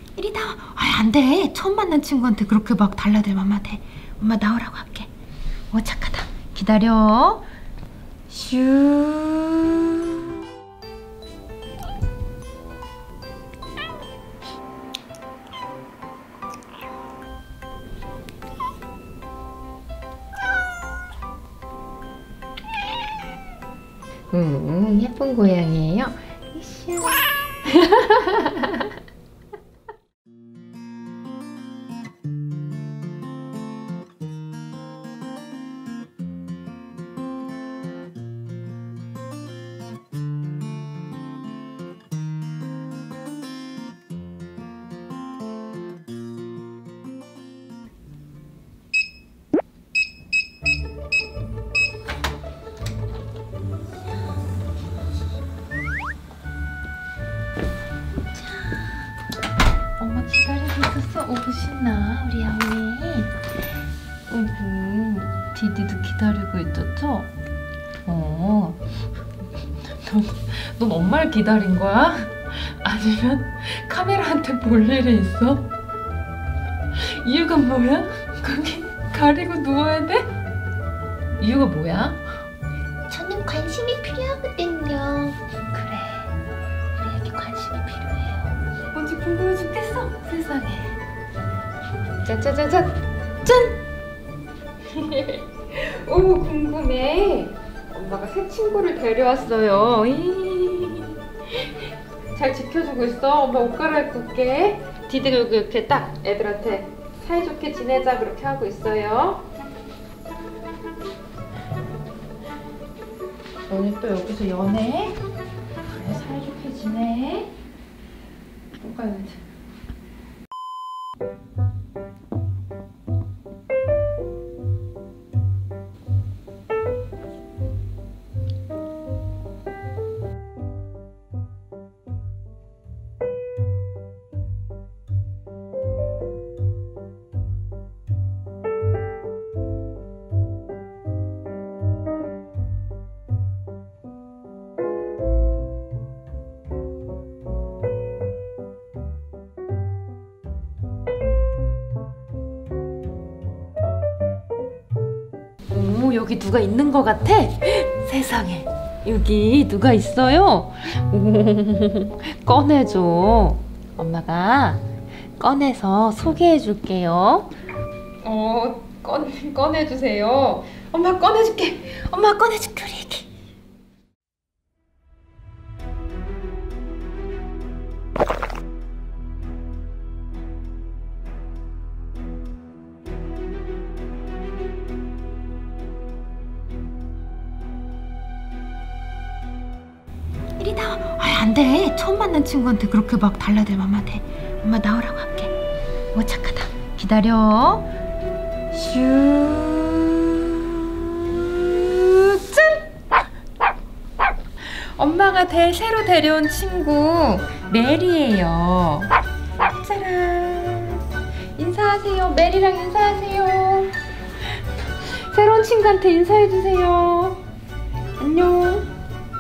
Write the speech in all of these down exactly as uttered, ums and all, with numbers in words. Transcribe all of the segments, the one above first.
이리 나와. 아, 안 돼. 처음 만난 친구한테 그렇게 막 달라들면 엄마 돼. 엄마 나오라고 할게. 오, 착하다. 기다려. 슈. 음, 예쁜 고양이에요. 이슈. 엄마 기다리고 있었어? 오구 신나 우리 야옹이. 오구 디디도 기다리고 있었죠? 어. 넌, 넌 엄마를 기다린 거야? 아니면 카메라한테 볼 일이 있어? 이유가 뭐야? 거기 가리고 누워야 돼? 이유가 뭐야? 저는 관심이 필요하거든요. 그래, 우리 애기 관심이 필요해요. 뭔지 궁금해 죽겠어, 세상에. 짜자자잔! 짠! 오, 궁금해. 엄마가 새 친구를 데려왔어요. 잘 지켜주고 있어. 엄마 옷 갈아입고 올게. 디디가 여기 이렇게 딱 애들한테 사이좋게 지내자 그렇게 하고 있어요. 오늘 또 여기서 연애? 그래, 사이좋게 지내. 또 가야 돼. 오, 여기 누가 있는 것 같아? 세상에, 여기 누가 있어요? 오, 꺼내줘. 엄마가 꺼내서 소개해 줄게요. 어, 꺼, 꺼내주세요. 엄마 꺼내줄게. 엄마 꺼내줄게, 우리 애기. 이리 나와. 아, 안 돼. 처음 만난 친구한테 그렇게 막 달라들면 엄마 돼. 엄마 나오라고 할게. 오, 착하다. 기다려. 슈. 짠! 엄마가 대, 새로 데려온 친구 메리예요. 짜란. 인사하세요. 메리랑 인사하세요. 새로운 친구한테 인사해주세요. 안녕.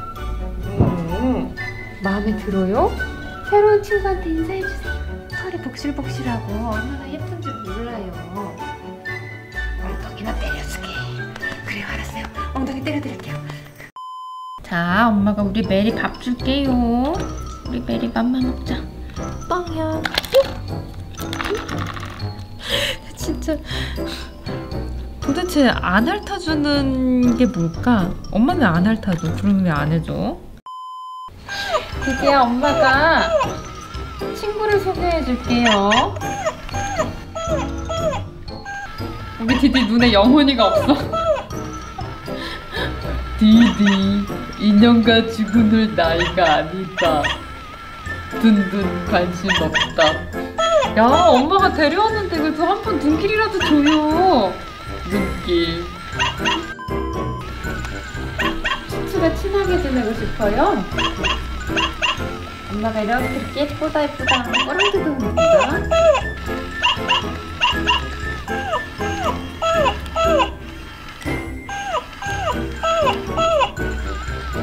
마음에 들어요? 새로운 친구한테 인사해주세요. 털이 복실복실하고 얼마나 예쁜지 몰라요. 엉덩이나 때려주게. 그래요, 알았어요. 엉덩이 때려드릴게요. 자, 엄마가 우리 메리 밥 줄게요. 우리 메리 맘만 먹자. 뻥이야. 진짜 도대체 안 핥아주는 게 뭘까? 엄마는 안 핥아줘. 그러면 왜 안 해줘? 디디야, 엄마가 친구를 소개해 줄게요. 우리 디디 눈에 영혼이가 없어. 디디, 인형 가지고 놀 나이가 아니다. 둔둔 관심 없다. 야, 엄마가 데려왔는데 그래도 한 번 눈길이라도 줘요. 눈길. 츠츠가 친하게 지내고 싶어요? 엄마가 이렇게 예쁘다 예쁘다 꼬랑지도 예쁘다.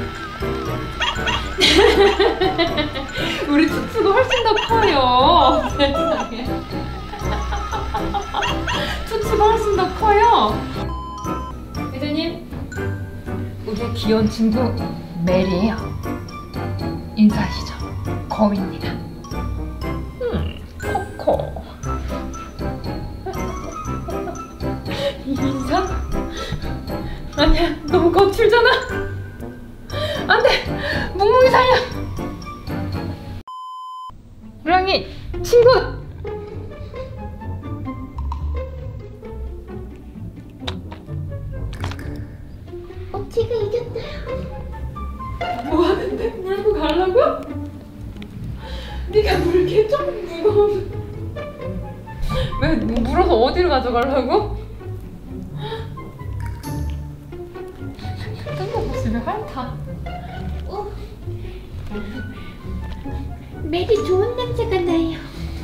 우리 츠츠가 훨씬 더 커요. 세상에. 투치가 훨씬 더 커요. 피디님, 우리의 귀여운 친구 메리예요. 인사하시죠. 거위입니다. 음, 코코. 인사? 아니야, 너무 거칠잖아. 안돼, 묵묵히 살려. 호랑이 친구. 어, 제가 이겼어요. 뭐 하는데? 물고 가려고? 네가 물게 좀 무거운. 왜 물어서 어디로 가져가려고? 뜬금없이 왜 핥아? 어. 메리 좋은 냄새가 나요.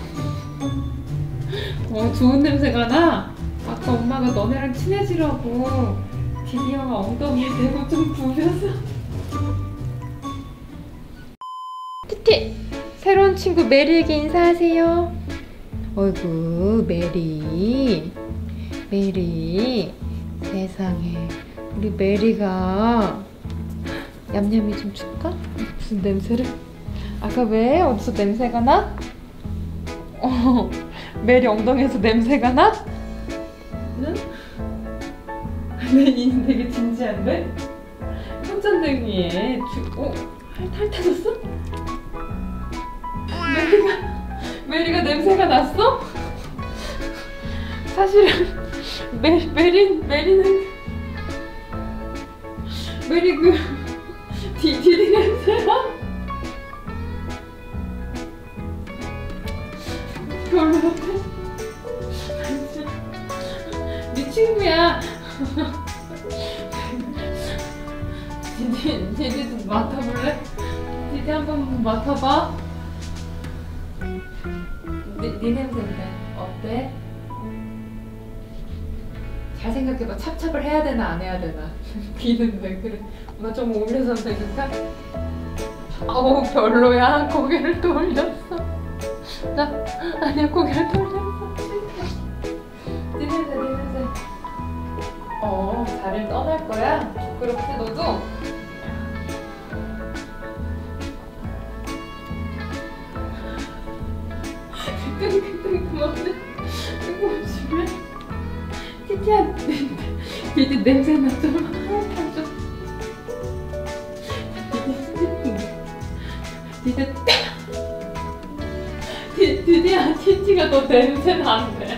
어, 좋은 냄새가 나? 아까 엄마가 너네랑 친해지라고 디디어가 엉덩이에 대고 좀 부벼서. 티티! 새로운 친구 메리에게 인사하세요. 어이구, 메리. 메리. 세상에. 우리 메리가 얌얌이 좀 줄까? 무슨 냄새를? 아까 왜? 어디서 냄새가 나? 어, 메리 엉덩이에서 냄새가 나? 응? 메리 되게 진지한데? 손전등이에 주... 어? 핥, 핥아줬어? 메리가... 메리가 냄새가 났어? 사실은 메, 메리, 메리는 메리 그 디, 디디 냄새야? 별로 같아. 네 친구야. 디디, 디디 좀 맡아볼래? 디디 한번 맡아봐. 네, 네 냄새인데 어때? 잘 생각해봐. 찹찹을 해야 되나 안 해야 되나? 귀는 왜 그래? 나 좀 올려서 되니까? 어우 별로야. 고개를 돌렸어. 나 아니야, 고개를 돌렸어. 네 냄새, 네 냄새. 어, 자리를 떠날 거야? 부끄럽지 너도? 끈끈끈 그만해. 뜬금없이. 티티야, 디디 냄새나 좀 핥아줘. 디디, 디, 디디야, 티티가 너 냄새 나는데.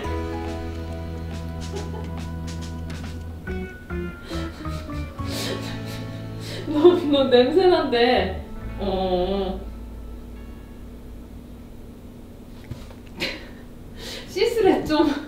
너, 너 냄새 난대. 어. 씻으래 좀.